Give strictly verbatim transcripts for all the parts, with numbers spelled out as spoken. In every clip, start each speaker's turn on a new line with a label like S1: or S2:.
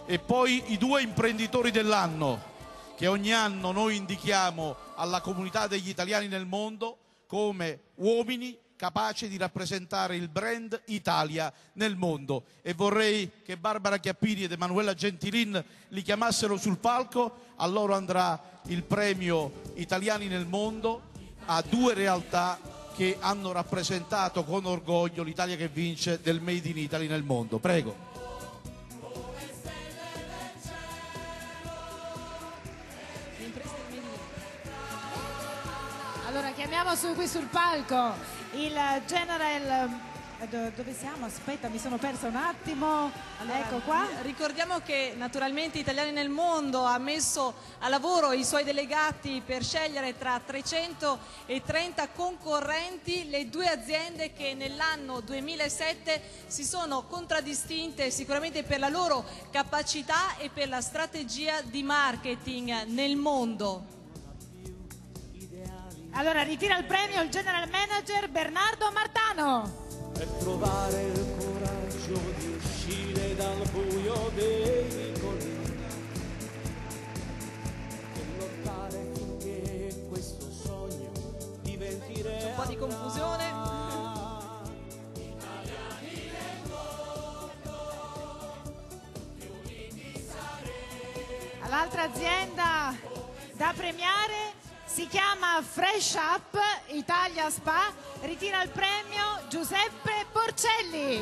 S1: E poi i due imprenditori dell'anno che ogni anno noi indichiamo alla comunità degli italiani nel mondo come uomini capaci di rappresentare il brand Italia nel mondo. E vorrei che Barbara Chiappini ed Emanuela Gentilin li chiamassero sul palco. A loro andrà il premio Italiani nel mondo, a due realtà che hanno rappresentato con orgoglio l'Italia che vince del Made in Italy nel mondo. Prego.
S2: Allora chiamiamo su, qui sul palco il General, dove siamo? Aspetta, mi sono persa un attimo. Allora, ecco qua.
S3: Ricordiamo che naturalmente Italiani nel Mondo ha messo a lavoro i suoi delegati per scegliere tra trecentotrenta concorrenti le due aziende che nell'anno duemilasette si sono contraddistinte sicuramente per la loro capacità e per la strategia di marketing nel mondo.
S2: Allora ritira il premio il General Manager Bernardo Martano.
S4: Per trovare il coraggio di uscire dal buio dei vicoli e lottare finché questo sogno diventi reale.
S3: C'è un po' di confusione.
S2: L'altra azienda da premiare si chiama Fresh Up Italia Spa, ritira il premio Giuseppe Porcelli.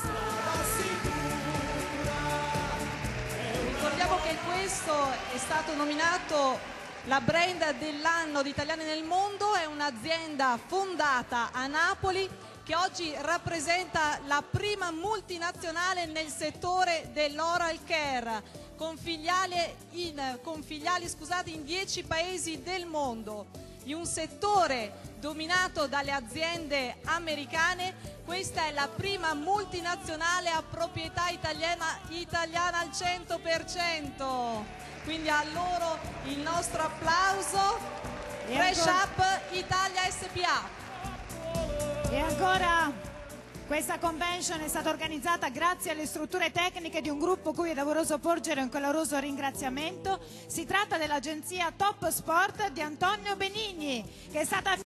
S3: Ricordiamo che questo è stato nominato la brand dell'anno di Italiani nel Mondo, è un'azienda fondata a Napoli che oggi rappresenta la prima multinazionale nel settore dell'oral care, con filiali, in, con filiali scusate, in dieci paesi del mondo. In un settore dominato dalle aziende americane, questa è la prima multinazionale a proprietà italiana, italiana al cento per cento. Quindi a loro il nostro applauso. Fresh Up Italia S P A.
S2: E ancora questa convention è stata organizzata grazie alle strutture tecniche di un gruppo cui è doveroso porgere un caloroso ringraziamento. Si tratta dell'agenzia Top Sport di Antonio Benigni, che è stata